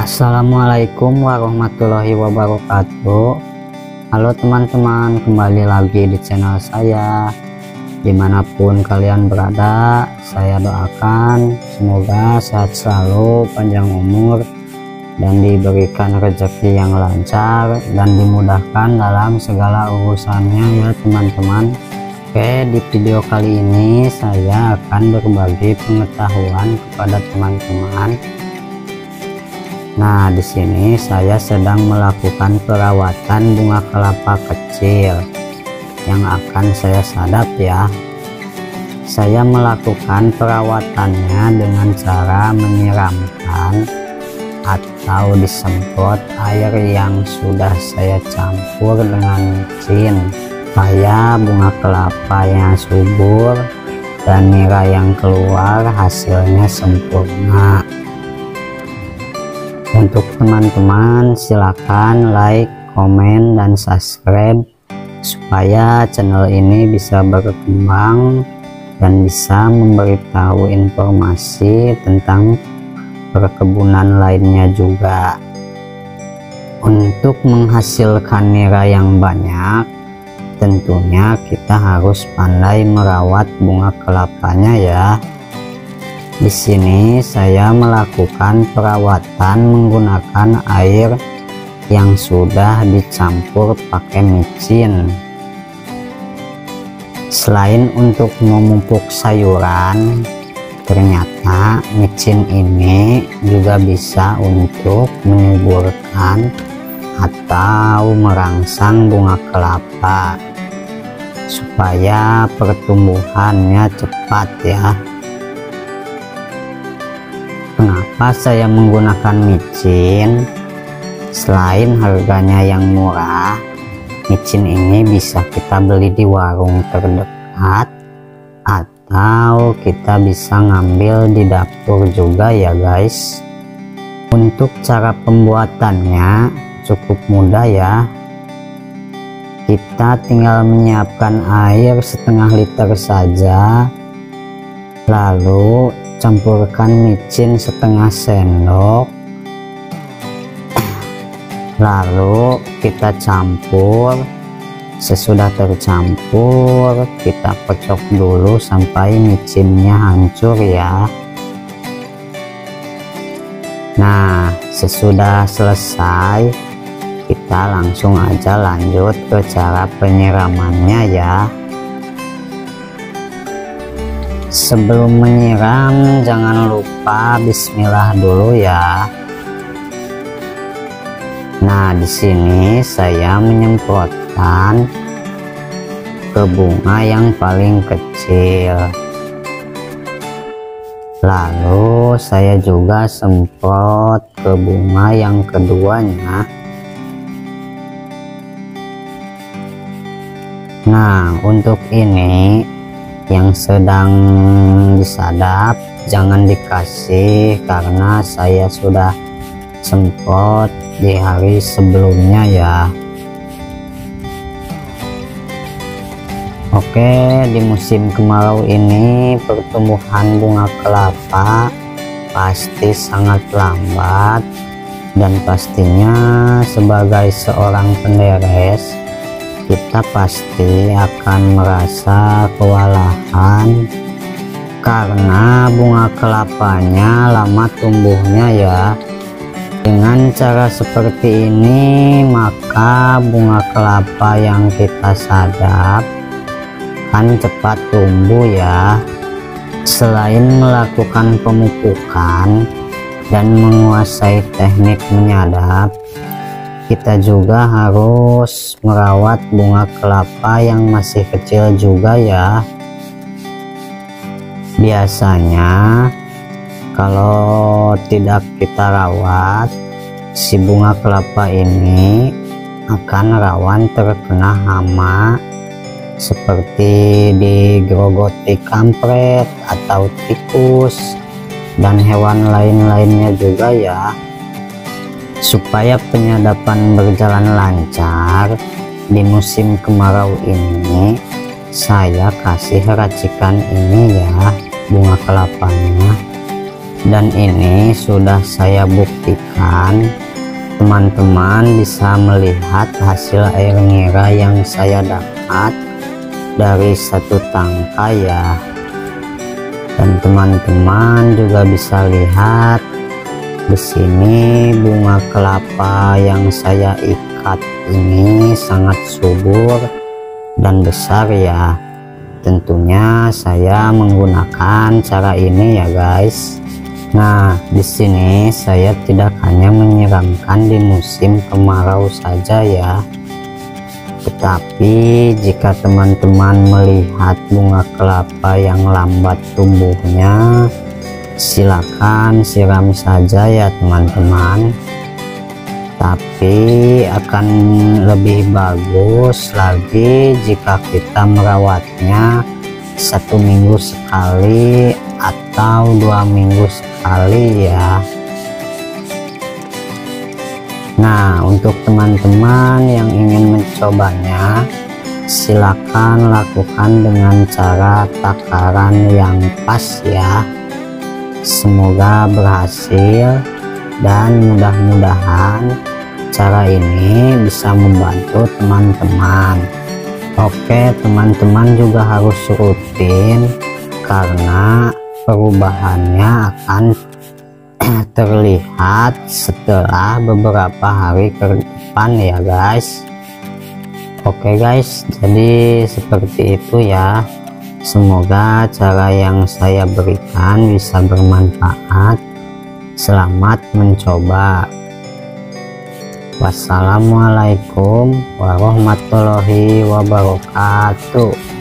Assalamualaikum warahmatullahi wabarakatuh. Halo teman-teman, kembali lagi di channel saya. Dimanapun kalian berada, saya doakan semoga sehat selalu, panjang umur, dan diberikan rezeki yang lancar dan dimudahkan dalam segala urusannya ya teman-teman. Oke, di video kali ini saya akan berbagi pengetahuan kepada teman-teman. Nah, di sini saya sedang melakukan perawatan bunga kelapa kecil yang akan saya sadap ya. Saya melakukan perawatannya dengan cara menyiramkan atau disemprot air yang sudah saya campur dengan micin supaya bunga kelapanya subur dan nira yang keluar hasilnya sempurna. Untuk teman-teman silakan like, komen, dan subscribe supaya channel ini bisa berkembang dan bisa memberitahu informasi tentang perkebunan lainnya juga. Untuk menghasilkan nira yang banyak, tentunya kita harus pandai merawat bunga kelapanya ya. Di sini saya melakukan perawatan menggunakan air yang sudah dicampur pakai micin. Selain untuk memupuk sayuran, ternyata micin ini juga bisa untuk menyuburkan atau merangsang bunga kelapa supaya pertumbuhannya cepat ya. Kenapa saya menggunakan micin? Selain harganya yang murah, micin ini bisa kita beli di warung terdekat atau kita bisa ngambil di dapur juga ya guys. Untuk cara pembuatannya cukup mudah ya. Kita tinggal menyiapkan air setengah liter saja, lalu campurkan micin setengah sendok, lalu kita campur. Sesudah tercampur kita kocok dulu sampai micinnya hancur ya. Nah, sesudah selesai kita langsung aja lanjut ke cara penyiramannya ya. Sebelum menyiram jangan lupa bismillah dulu ya. Nah, di sini saya menyemprotkan ke bunga yang paling kecil. Lalu saya juga semprot ke bunga yang keduanya. Nah, untuk ini yang sedang disadap jangan dikasih karena saya sudah semprot di hari sebelumnya ya. Oke, di musim kemarau ini pertumbuhan bunga kelapa pasti sangat lambat, dan pastinya sebagai seorang penderes kita pasti akan merasa kewalahan karena bunga kelapanya lama tumbuhnya ya. Dengan cara seperti ini maka bunga kelapa yang kita sadap akan cepat tumbuh ya. Selain melakukan pemupukan dan menguasai teknik menyadap, kita juga harus merawat bunga kelapa yang masih kecil juga ya. Biasanya kalau tidak kita rawat, si bunga kelapa ini akan rawan terkena hama seperti digerogoti kampret atau tikus dan hewan lain-lainnya juga ya. Supaya penyadapan berjalan lancar di musim kemarau ini, saya kasih racikan ini ya bunga kelapanya. dan ini sudah saya buktikan. Teman-teman bisa melihat hasil air nira yang saya dapat dari satu tangkai ya, dan teman-teman juga bisa lihat di sini bunga kelapa yang saya ikat ini sangat subur dan besar ya. Tentunya saya menggunakan cara ini ya guys. Nah, di sini saya tidak hanya menyiramkan di musim kemarau saja ya, tetapi jika teman-teman melihat bunga kelapa yang lambat tumbuhnya, silakan siram saja ya teman-teman. Tapi akan lebih bagus lagi jika kita merawatnya 1 minggu sekali atau 2 minggu sekali ya. Nah, untuk teman-teman yang ingin mencobanya, silakan lakukan dengan cara takaran yang pas ya. Semoga berhasil dan mudah-mudahan cara ini bisa membantu teman-teman. Oke, teman-teman juga harus rutin karena perubahannya akan terlihat setelah beberapa hari ke depan ya guys. Oke guys, jadi seperti itu ya. Semoga cara yang saya berikan bisa bermanfaat. Selamat mencoba. Wassalamualaikum warahmatullahi wabarakatuh.